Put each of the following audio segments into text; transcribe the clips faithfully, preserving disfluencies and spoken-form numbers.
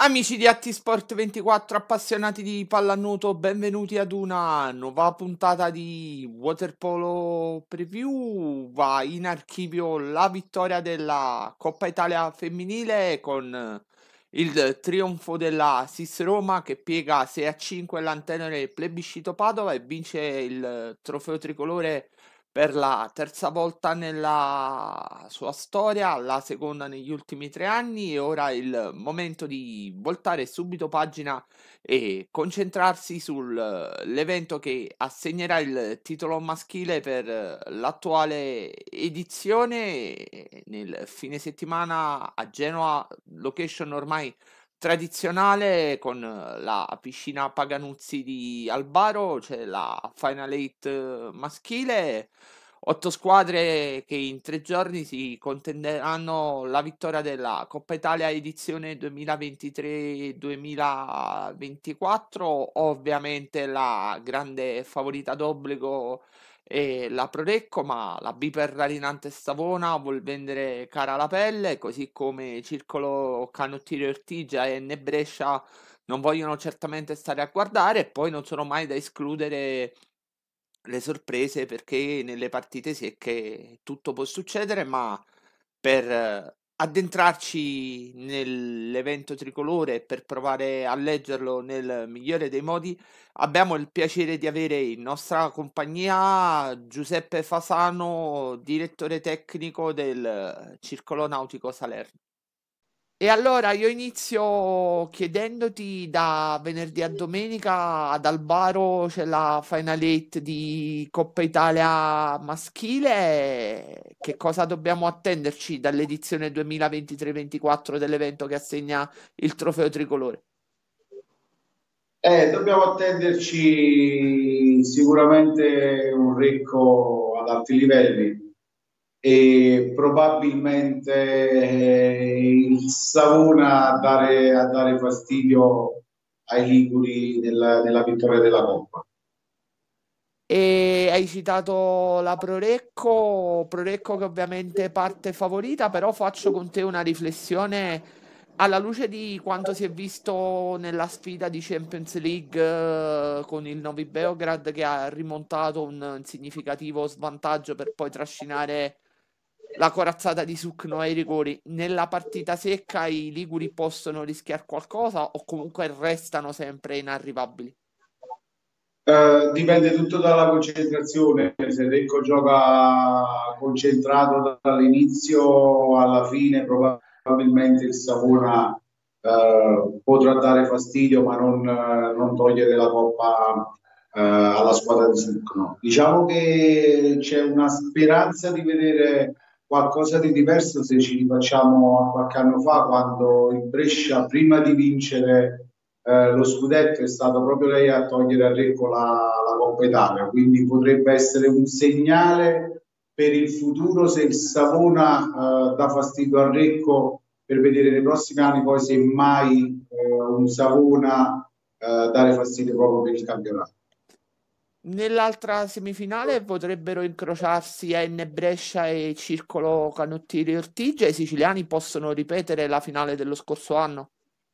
Amici di Attisport ventiquattro, appassionati di pallanuoto, benvenuti ad una nuova puntata di Waterpolo Preview. Va in archivio la vittoria della Coppa Italia femminile con il trionfo della Sis Roma che piega sei a cinque l'Antenore Plebiscito Padova e vince il trofeo tricolore per la terza volta nella sua storia, la seconda negli ultimi tre anni, e ora è il momento di voltare subito pagina e concentrarsi sull'evento che assegnerà il titolo maschile per eh, l'attuale edizione eh, nel fine settimana a Genova, location ormai tradizionale con eh, la piscina Paganuzzi di Albaro. C'è la Final Eight eh, maschile, otto squadre che in tre giorni si contenderanno la vittoria della Coppa Italia edizione duemilaventitré duemilaventiquattro. Ovviamente la grande favorita d'obbligo è la Prorecco, ma la Biper Rarinante Savona vuol vendere cara la pelle, così come Circolo Canottieri Ortigia e Enne Brescia non vogliono certamente stare a guardare, e poi non sono mai da escludere le sorprese, perché nelle partite secche tutto può succedere. Ma per eh, addentrarci nell'evento tricolore e per provare a leggerlo nel migliore dei modi, abbiamo il piacere di avere in nostra compagnia Giuseppe Fasano, direttore tecnico del Circolo Nautico Salerno. E allora io inizio chiedendoti: da venerdì a domenica ad Albaro c'è la Final Eight di Coppa Italia maschile. Che cosa dobbiamo attenderci dall'edizione duemilaventitré ventiquattro dell'evento che assegna il trofeo tricolore? Eh, dobbiamo attenderci sicuramente un Recco ad alti livelli e probabilmente eh, il Savona a dare, a dare fastidio ai Liguri nella, nella vittoria della Coppa. E hai citato la Prorecco, Prorecco che ovviamente parte favorita, però faccio con te una riflessione alla luce di quanto si è visto nella sfida di Champions League eh, con il Novi Beograd, che ha rimontato un significativo svantaggio per poi trascinare la corazzata di Sucno ai rigori. Nella partita secca i liguri possono rischiare qualcosa o comunque restano sempre inarrivabili? Eh, dipende tutto dalla concentrazione. Se Recco gioca concentrato dall'inizio alla fine, probabilmente il Savona eh, potrà dare fastidio, ma non, eh, non togliere la coppa eh, alla squadra di Sucno. Diciamo che c'è una speranza di vedere qualcosa di diverso se ci rifacciamo a qualche anno fa, quando il Brescia, prima di vincere eh, lo scudetto, è stato proprio lei a togliere a Recco la, la Coppa Italia, quindi potrebbe essere un segnale per il futuro se il Savona eh, dà fastidio a Recco, per vedere nei prossimi anni poi se mai eh, un Savona eh, dare fastidio proprio per il campionato. Nell'altra semifinale potrebbero incrociarsi Enne Brescia e Circolo Canottieri Ortigia. I siciliani possono ripetere la finale dello scorso anno.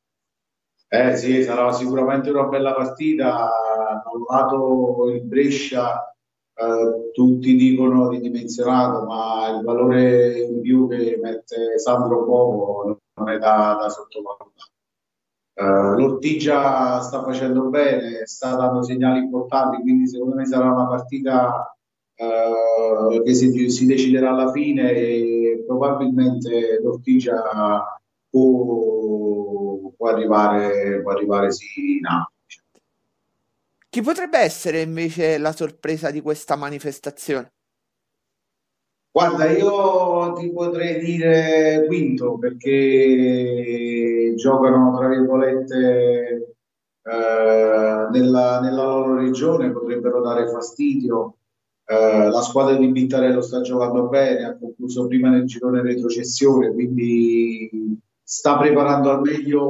Eh sì, sarà sicuramente una bella partita. Da un lato il Brescia, eh, tutti dicono ridimensionato, ma il valore in più che mette Sandro Povo non è da, da sottovalutare. Eh, L'Ortigia sta facendo bene, sta dando segnali importanti, quindi secondo me sarà una partita eh, che si, si deciderà alla fine, e probabilmente l'Ortigia può, può arrivare, può arrivare sì in A. Chi potrebbe essere invece la sorpresa di questa manifestazione? Guarda, io ti potrei dire quinto perché giocano, tra virgolette, eh, nella, nella loro regione, potrebbero dare fastidio. Eh, la squadra di Vittarello sta giocando bene, ha concluso prima nel girone retrocessione, quindi sta preparando al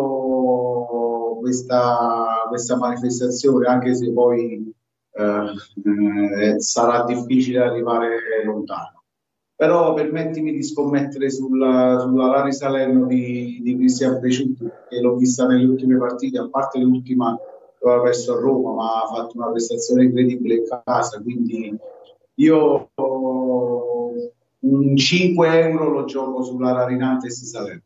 meglio questa, questa manifestazione, anche se poi eh, eh, sarà difficile arrivare lontano. però permettimi di scommettere sulla, sulla Lari Salerno di, di Cristian Preciutti, che l'ho vista nelle ultime partite, a parte l'ultima dove ha perso a Roma, ma ha fatto una prestazione incredibile a casa, quindi io un cinque euro lo gioco sulla Larinantes Salerno.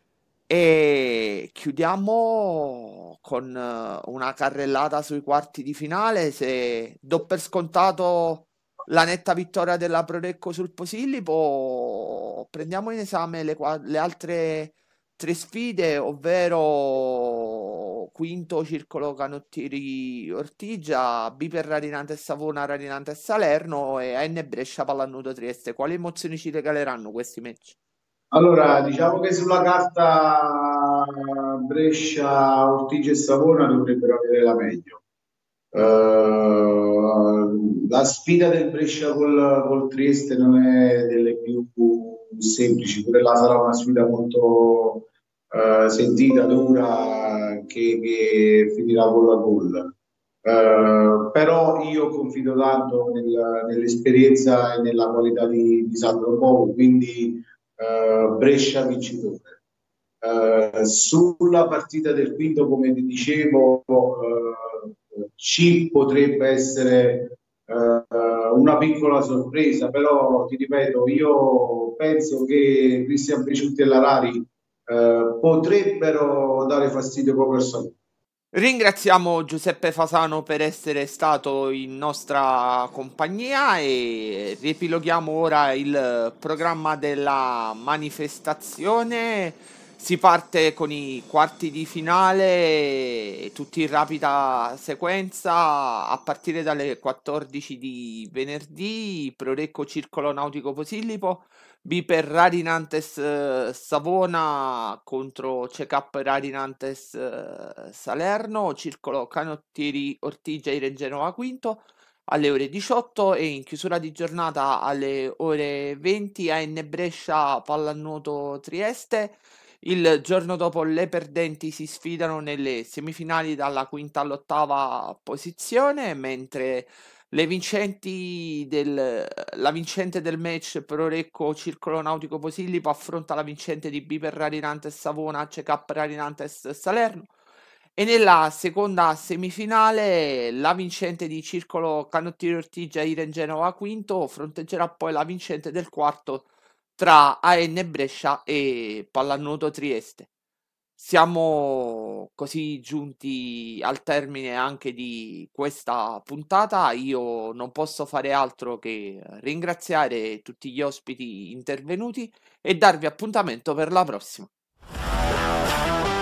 E chiudiamo con eh, una carrellata sui quarti di finale. Se do per scontato la netta vittoria della Prorecco sul Posillipo, prendiamo in esame le, qua- le altre tre sfide, ovvero quinto Circolo Canottieri Ortigia, B per Radinantes Savona, Radinantes Salerno e A N Brescia Pallanudo Trieste. Quali emozioni ci regaleranno questi match? Allora, diciamo che sulla carta Brescia, Ortigia e Savona dovrebbero avere la meglio. Eh, la sfida del Brescia col, col Trieste non è delle più semplici, pure là sarà una sfida molto eh, sentita, dura, che, che finirà gol a gol. Eh, però io confido tanto nel- nell'esperienza e nella qualità di, di Sandro Bovo, quindi eh, Brescia vincitore. Eh, sulla partita del quinto, come ti dicevo, eh, ci potrebbe essere eh, una piccola sorpresa, però ti ripeto, io penso che Cristian Preciutti e Larari eh, potrebbero dare fastidio proprio al Salone. Ringraziamo Giuseppe Fasano per essere stato in nostra compagnia e riepiloghiamo ora il programma della manifestazione. Si parte con i quarti di finale, tutti in rapida sequenza, a partire dalle quattordici di venerdì, Prorecco Circolo Nautico Posillipo, B per Radinantes eh, Savona contro C K Radinantes eh, Salerno, Circolo Canottieri Ortigia Ire Genova Quinto alle ore diciotto e in chiusura di giornata alle ore venti A N Brescia Pallanuoto Trieste. Il giorno dopo le perdenti si sfidano nelle semifinali dalla quinta all'ottava posizione, mentre le vincenti del, la vincente del match Prorecco Circolo Nautico Posillipo affronta la vincente di B per Rarinantes Savona C K Rarinantes Salerno e nella seconda semifinale la vincente di Circolo Canottieri Ortigia Iren Genova Quinto fronteggerà poi la vincente del quarto tra A N Brescia e Pallanuoto Trieste. Siamo così giunti al termine anche di questa puntata. Io non posso fare altro che ringraziare tutti gli ospiti intervenuti e darvi appuntamento per la prossima.